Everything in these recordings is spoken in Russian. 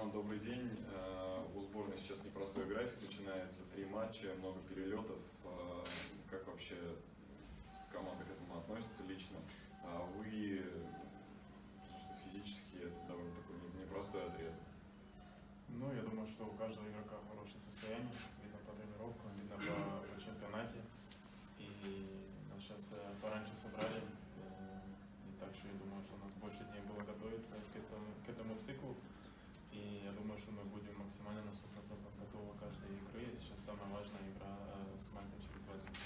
Роман, добрый день. У сборной сейчас непростой график, начинается 3 матча, много перелетов. Как вообще команда к этому относится лично? Вы, что физически это довольно такой непростой отрезок. Ну, я думаю, что у каждого игрока хорошее состояние, видно по тренировкам, видно по чемпионате. И нас сейчас пораньше собрали, и так что я думаю, что у нас больше дней было готовиться к этому циклу. И я думаю, что мы будем максимально на 100% готовы к каждой игры. Сейчас самая важная игра с Мальтой через 2 дня.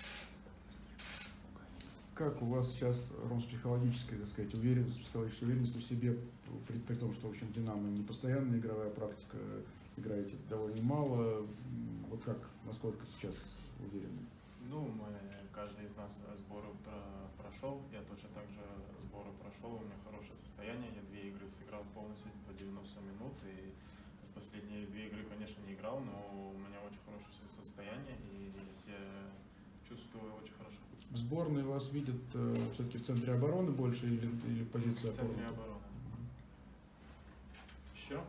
Как у вас сейчас, Ром, с психологической, так сказать, уверенностью в себе, при том, что, в общем, Динамо не постоянная игровая практика, играете довольно мало, вот как, насколько сейчас уверены? Ну, каждый из нас сборы прошел, я точно так же сборы прошел, у меня хорошее состояние, я 2 игры сыграл полностью по 90 минут, и последние 2 игры, конечно, не играл, но у меня очень хорошее состояние, и здесь я чувствую очень хорошо. В сборной вас видят все-таки в центре обороны больше или позиция опорника? В центре обороны. Еще?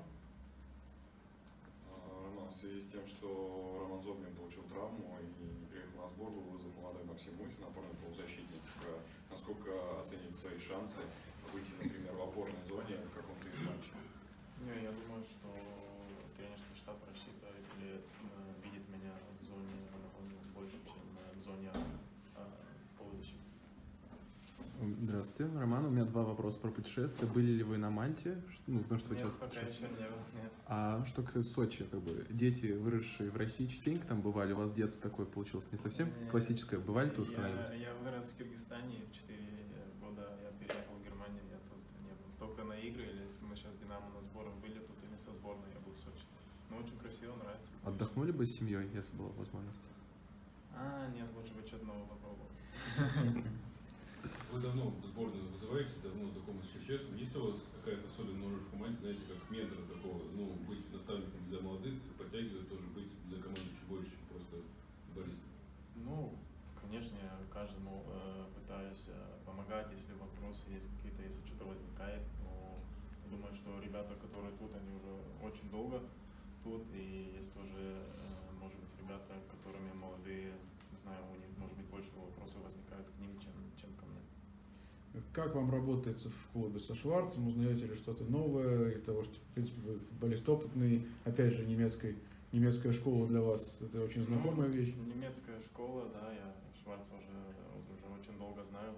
Роман, в связи с тем, что Роман Зобнин получил травму и не приехал на сбор, был вызван молодой Максим Мухин, опорный полузащитник. Насколько оценить свои шансы выйти, например, в опорной зоне в каком-то из матчей? Не, я думаю, что тренерский штаб рассчитывает или видит меня в зоне больше, чем в зоне полузащиты. Здравствуйте, Роман. У меня 2 вопроса про путешествие. Были ли вы на Мальте? Ну, потому что вы Нет, сейчас пока еще не был, нет. А что касается Сочи, как бы дети, выросшие в России, частенько там бывали? У вас детство такое получилось не совсем классическое? Бывали тут когда-нибудь? Я вырос в Киргизстане, в 4 года я переехал в Германию, я тут не был. Только на игры, или если мы сейчас Динамо на сборах были, тут и не со сборной, я был в Сочи. Но очень красиво, нравится. Отдохнули бы с семьей, если была возможность? Нет, лучше бы что-то новое попробовал. Вы давно в сборную вызываете, давно знакомы с Черчесом. Есть у вас какая-то особенная роль в команде, знаете, как ментора такого, ну, быть наставником для молодых, подтягивать тоже быть для команды чуть больше, чем просто футболист? Ну, конечно, я каждому пытаюсь помогать, если вопросы есть какие-то, если что-то возникает. Но думаю, что ребята, которые тут, они уже очень долго тут, и есть тоже, может быть, ребята, которыми молодые, не знаю, у них, может быть, больше вопросов возникают к ним, чем ко мне. Как вам работается в клубе со Шварцем? Узнаете ли что-то новое из того, что, в принципе, вы футболист опытный, опять же, немецкая школа для вас, это очень знакомая вещь? Немецкая школа, да, я Шварца уже очень долго знаю.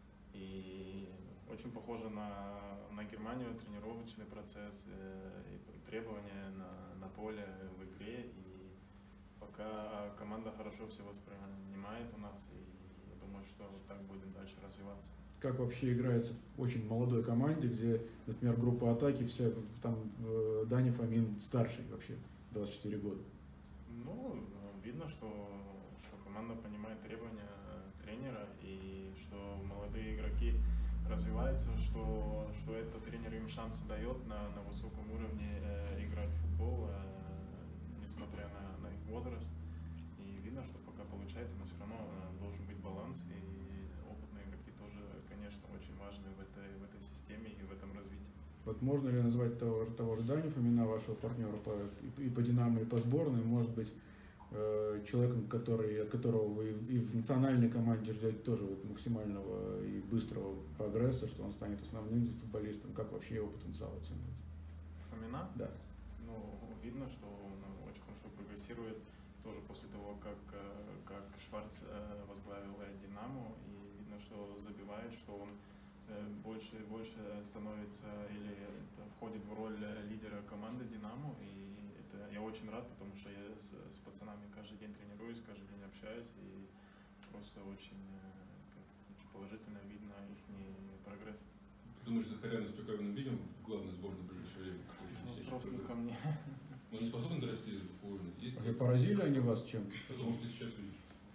И очень похоже на Германию, тренировочный процесс, и требования на поле, в игре. И пока команда хорошо все воспринимает у нас, и я думаю, что так будем дальше развиваться. Как вообще играется в очень молодой команде, где, например, группа атаки, вся там Даня Фомин старший вообще, 24 года? Ну, видно, что команда понимает требования тренера, и что молодые игроки развиваются, что этот тренер им шансы дает на высоком уровне играть в футбол, несмотря на их возраст. И видно, что пока получается, но все равно должен быть баланс, и опытные игроки тоже, конечно, очень важны в этой системе и в этом развитии. Вот можно ли назвать того же Даню Фомина, вашего партнера и по Динамо, и по сборной, может быть, человеком, от которого вы и в национальной команде ждете тоже вот максимального и быстрого прогресса, что он станет основным футболистом? Как вообще его потенциал оценивать? Фомина? Да. Ну, видно, что он очень хорошо прогрессирует, тоже после того, как Шварц возглавил Динамо, и видно, что забивает, что он больше и больше становится или входит в роль лидера команды Динамо, и это я очень рад, потому что я с пацанами каждый день тренируюсь, каждый день общаюсь, и просто очень положительно видно их прогресс. Ты думаешь, Захаряна с Тюкавиным видим в главной сборной в ближайшее время? Просто ко мне. Но они способны дорасти по уровню? А поразили они вас чем-то? Потому что ты сейчас видишь.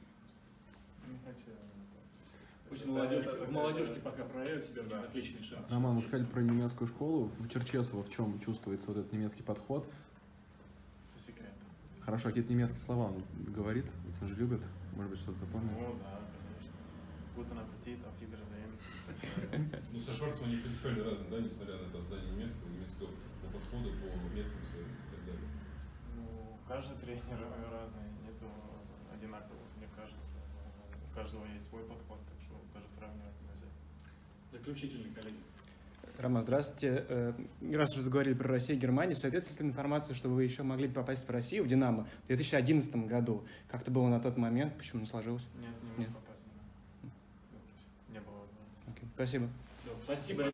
Не хочу. Пусть молодежки пока проявят себя, да. Отличный шанс. Роман, вы сказали про немецкую школу. В Черчесово в чем чувствуется вот этот немецкий подход? Это секрет. Хорошо, какие-то немецкие слова он говорит? Вот он же любит. Может быть, что-то запомнил? Ну да, конечно. Guten Appetit, auf Wiedersehen. Ну, со Шварцем они принципиально разные, да, несмотря на там знание немецкого, немецкого. подхода, по методам своим и так далее? Ну, каждый тренер разный, нету одинаковых, мне кажется. У каждого есть свой подход, так что даже сравнивать нельзя. Заключительный, коллеги. Роман, здравствуйте. Раз уже заговорили про Россию и Германию, соответствует ли информация, что вы еще могли бы попасть в Россию, в «Динамо» в 2011 году? Как это было на тот момент? Почему не сложилось? Нет, не мог Нет. попасть. Не было возможности. Окей. Спасибо. Спасибо.